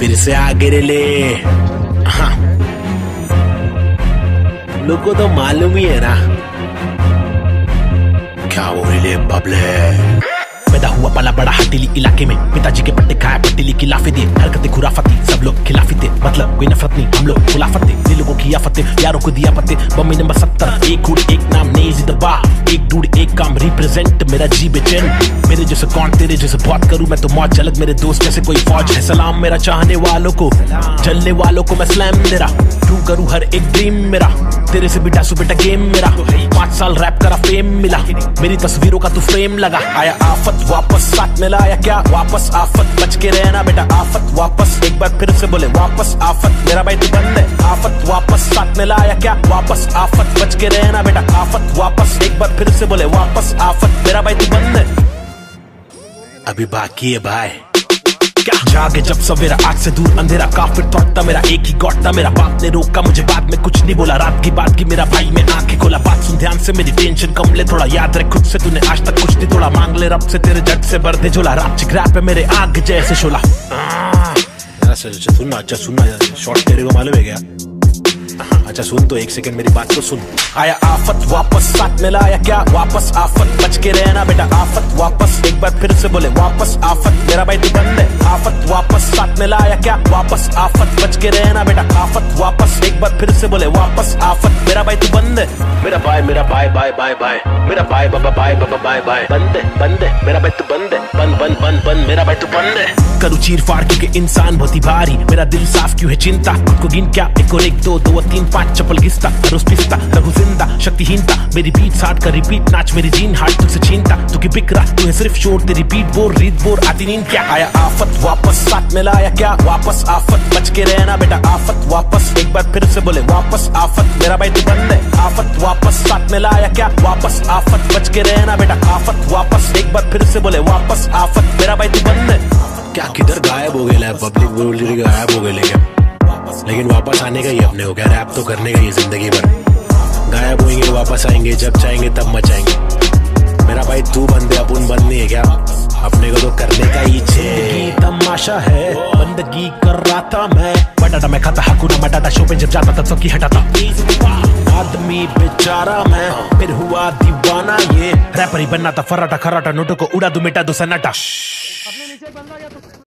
फिर से आ गिरे ले। हाँ, लोगों को तो मालूम ही है ना क्या वो ले बबले। पैदा हुआ पला बड़ा हटीली इलाके में, पिताजी के पट्टे खाया पट्टीली की लाफे दिए, हरकतें खुराफती सब लोग खिलाफी थे, मतलब कोई नफरत नहीं हम लोग खुलाफत थे, दिल लोगों की आफतें यारों को दिया पत्ते। बम्मी नंबर 70 एक हुड एक नाम नेजी दबा, एक डूड एक काम रिप्रेजेंट मेरा जी बेचैन। मेरे जैसे कौन तेरे जैसे बहुत करूं मैं तो मौज झलक, मेरे दोस्त जैसे कोई फौज है। सलाम मेरा चाहने वालों को, जलने वालों को मैं स्लैम दे रहा, ट्रू करूं हर एक ड्रीम मेरा, तेरे से भी डासू बेटा गेम मेरा। 5 साल रैप करा फेम मिला, मेरी तस्वीरों का तू फ्रेम लगा। आया आफत वापस साथ में लाया क्या वापस आफत, बच के रहना बेटा आफत वापस, एक बार फिर से बोले वापस आफत, मेरा भाई तू बंद है। आफत वापस साथ में लाया क्या वापस आफत, बच के रहना बेटा आफत वापस, एक बार फिर से बोले वापस आफत, मेरा भाई तू बंद है। अभी बाकी है भाई क्या जागे जब सवेरा, आग से दूर अंधेरा, काफिर थॉट था मेरा एक ही गॉड था, मेरा बाप ने रोका मुझे बाद में कुछ नहीं बोला, रात की बात की मेरा भाई मैं आंखें खोला, बात सुन ध्यान से मेरी टेंशन कम ले थोड़ा, याद रख खुद से तूने आज तक कुछ नहीं तोड़ा, मांग ले रब से तेरे जट से भर दे झोला, रात चिक रैप है मेरे आग जैसे शोला। सुनना अच्छा सुनना, शॉर्ट तेरे को मालूम है क्या? अच्छा सुन तो एक सेकंड मेरी बात को सुन। आया आफत वापस साथ में लाया क्या वापस आफत, बच के रहना बेटा आफत वापस, एक बार फिर से बोले वापस आफत, मेरा भाई तू बंद है। आफत वापस साथ में लाया क्या वापस आफत, बच के रहना बेटा आफत वापस, एक बार फिर से बोले वापस आफत, मेरा भाई तू बंद है। मेरा भाई बाय बाय, मेरा भाई बाबा बाय बाय, बंद है मेरा भाई तू बंद है, बंद मेरा भाई तू बंद है। करूँ चीर फाड़ क्योंकि इंसान बहुत ही भारी, मेरा दिल साफ क्यों है चिंता, खुद को गिन क्या 1 और 1 2 2 और 3 5 चप्पल घिसता, रोज पिसता रघु जिंदा शक्तिहीनता, मेरी बीट साठ का रिपीट नाच मेरी जीन हार्ट तुझसे छीनता, तू की बिक रहा तू है सिर्फ शोर, तेरी बीट बोर रीत बोर आती नींद क्या। आया आफत वापस साथ में लाया क्या वापस आफत, बच के रहना बेटा आफत वापस, एक बार फिर से बोले वापस आफत, मेरा भाई तू बंद है। आफत वापस साथ में लाया क्या वापस आफत, बच के रहना बेटा आफत वापस, एक बार फिर से बोले वापस आफत, मेरा भाई तू बंद है। क्या किधर गायब हो गया पब्लिक बोल गायब हो गए, लेकिन वापस आने का ही अपने हो गया, रैप तो करने का ही जिंदगी भर, गायब होंगे वापस आएंगे जब चाहेंगे तब मचाएंगे, मेरा भाई तू बंदे अपन बंद नहीं है क्या, अपने को तो करने का ही छे। तमाशा है बंदगी कर रहा था मैं, बटाटा मैं खाता हकूना मटाटा, शो पे जब जाता तब सबकी हटाता, आदमी बेचारा मैं फिर हुआ दीवाना, ये रैपर ही बनना था फर्राटा खर्राटा, नोटों को उड़ा दूं मिटा दूं सन्नाटा।